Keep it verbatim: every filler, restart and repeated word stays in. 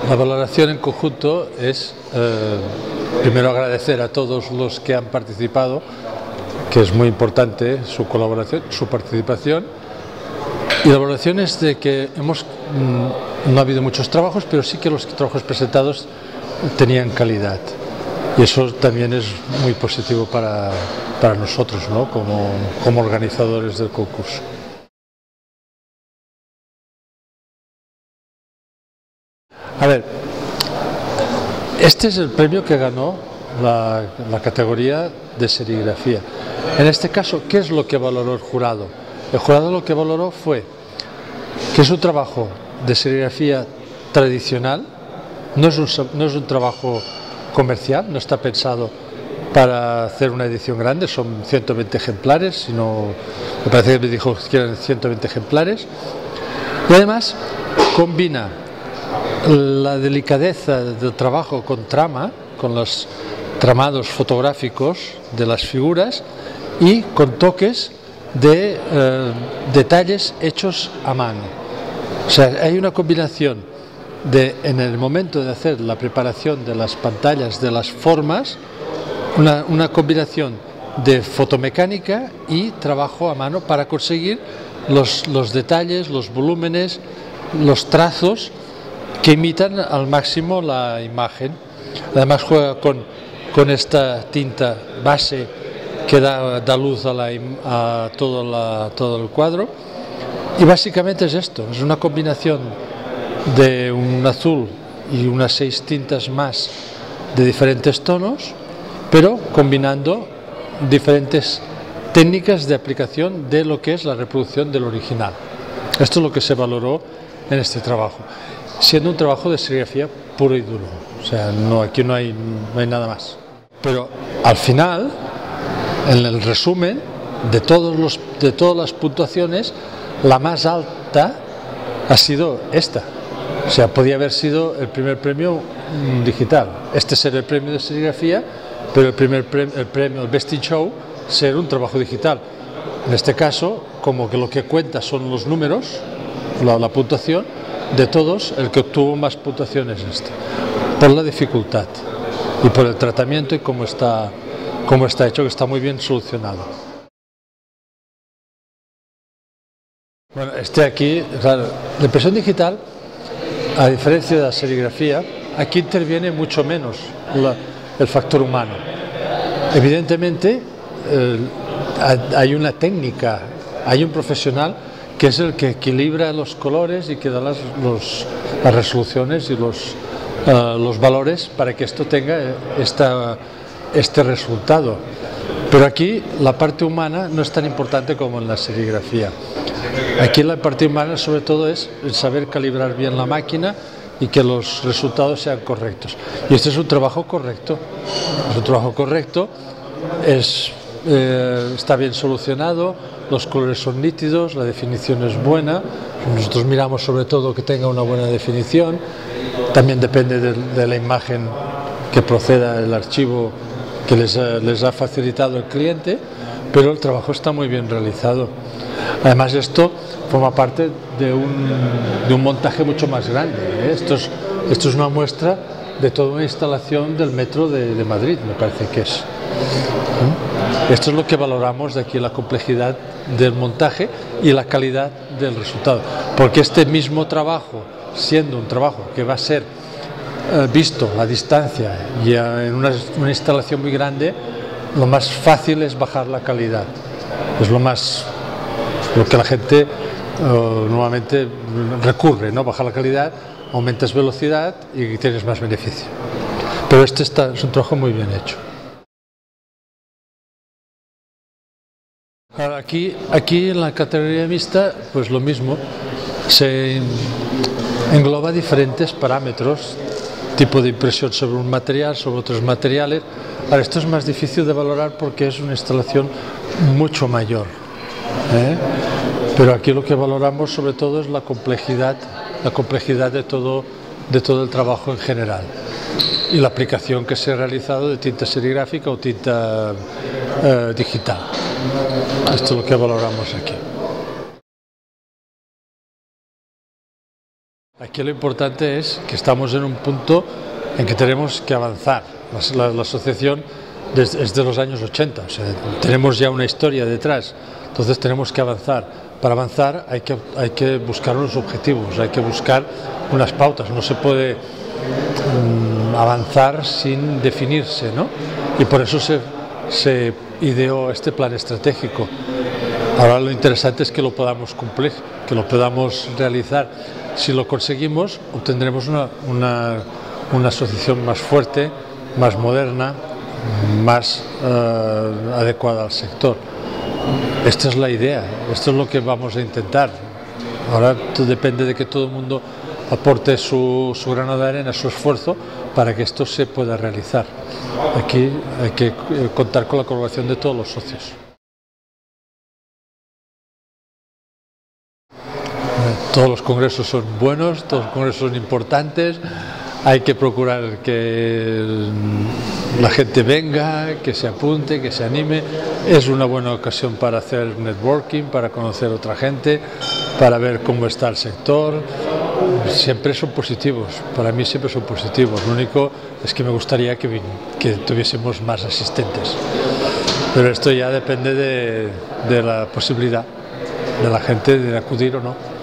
La valoración en conjunto es, eh, primero, agradecer a todos los que han participado, que es muy importante su colaboración, su participación, y la valoración es de que hemos, mmm, no ha habido muchos trabajos, pero sí que los trabajos presentados tenían calidad, y eso también es muy positivo para, para nosotros, ¿no? como, como organizadores del concurso. A ver, este es el premio que ganó la, la categoría de serigrafía. En este caso, ¿qué es lo que valoró el jurado? El jurado lo que valoró fue que es un trabajo de serigrafía tradicional, no es un, no es un trabajo comercial, no está pensado para hacer una edición grande, son ciento veinte ejemplares, sino, me parece que me dijo que eran ciento veinte ejemplares, y además combina la delicadeza del trabajo con trama, con los tramados fotográficos de las figuras y con toques de eh, detalles hechos a mano. O sea, hay una combinación de, en el momento de hacer la preparación de las pantallas, de las formas, una, una combinación de fotomecánica y trabajo a mano para conseguir los, los detalles, los volúmenes, los trazos que imitan al máximo la imagen. Además juega con, con esta tinta base que da, da luz a, la, a todo, la, todo el cuadro, y básicamente es esto, es una combinación de un azul y unas seis tintas más de diferentes tonos, pero combinando diferentes técnicas de aplicación de lo que es la reproducción del original. Esto es lo que se valoró en este trabajo, siendo un trabajo de serigrafía puro y duro, o sea, no, aquí no hay, no hay nada más. Pero al final, en el resumen de, todos los, de todas las puntuaciones, la más alta ha sido esta. O sea, podía haber sido el primer premio digital. Este ser el premio de serigrafía, pero el primer premio, el premio, el Best in Show, ser un trabajo digital. En este caso, como que lo que cuenta son los números, la, la puntuación, de todos, el que obtuvo más puntuaciones es este, por la dificultad y por el tratamiento y cómo está, cómo está hecho, que está muy bien solucionado. Bueno, este aquí, claro, la impresión digital, a diferencia de la serigrafía, aquí interviene mucho menos la, el factor humano. Evidentemente, eh, hay una técnica, hay un profesional que es el que equilibra los colores y que da las, los, las resoluciones y los, uh, los valores para que esto tenga esta, este resultado. Pero aquí la parte humana no es tan importante como en la serigrafía. Aquí la parte humana sobre todo es el saber calibrar bien la máquina y que los resultados sean correctos. Y este es un trabajo correcto, es un trabajo correcto, es, eh, está bien solucionado, los colores son nítidos, la definición es buena, nosotros miramos sobre todo que tenga una buena definición, también depende de, de la imagen que proceda del archivo que les ha, les ha facilitado el cliente, pero el trabajo está muy bien realizado. Además esto forma parte de un, de un montaje mucho más grande, ¿eh? Esto es, esto es una muestra de toda una instalación del metro de, de Madrid, me parece que es. ¿Eh? Esto es lo que valoramos de aquí, la complejidad del montaje y la calidad del resultado, porque este mismo trabajo, siendo un trabajo que va a ser eh, visto a distancia y a, en una, una instalación muy grande, lo más fácil es bajar la calidad, es lo más lo que la gente eh, normalmente recurre, ¿no? Bajar la calidad, aumentas velocidad y tienes más beneficio, pero este está, es un trabajo muy bien hecho. Aquí, aquí en la categoría mixta, pues lo mismo, se engloba diferentes parámetros, tipo de impresión sobre un material, sobre otros materiales. Ahora, esto es más difícil de valorar porque es una instalación mucho mayor, ¿eh? Pero aquí lo que valoramos sobre todo es la complejidad, la complejidad de todo, de todo el trabajo en general y la aplicación que se ha realizado de tinta serigráfica o tinta eh, digital. Esto es lo que valoramos aquí. Aquí lo importante es que estamos en un punto en que tenemos que avanzar. La, la, la asociación desde, desde los años ochenta, o sea, tenemos ya una historia detrás, entonces tenemos que avanzar. Para avanzar hay que, hay que buscar unos objetivos, hay que buscar unas pautas, no se puede mmm, avanzar sin definirse, ¿no? Y por eso se, se ideó este plan estratégico. Ahora lo interesante es que lo podamos cumplir, que lo podamos realizar. Si lo conseguimos, obtendremos una, una, una asociación más fuerte, más moderna, más eh, adecuada al sector. Esta es la idea, esto es lo que vamos a intentar. Ahora depende de que todo el mundo aporte su, su grano de arena, su esfuerzo, para que esto se pueda realizar. Aquí hay que contar con la colaboración de todos los socios. Todos los congresos son buenos, todos los congresos son importantes, hay que procurar que la gente venga, que se apunte, que se anime. Es una buena ocasión para hacer networking, para conocer a otra gente, para ver cómo está el sector. Siempre son positivos, para mí siempre son positivos. Lo único es que me gustaría que, que tuviésemos más asistentes, pero esto ya depende de, de la posibilidad de la gente de acudir o no.